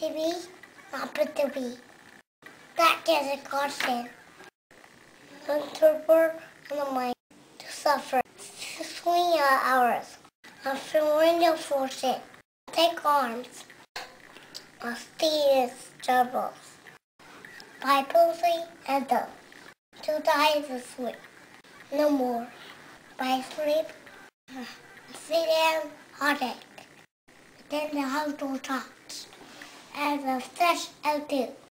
to be, happy to be. That is a constant. Don't torpor on the mind to suffer. 20 hours of surrender forces. Take arms of serious troubles. By pulsing and them. To die is a sleep. No more. By sleep, sit and heartache. Then the household talks. As a fresh L2.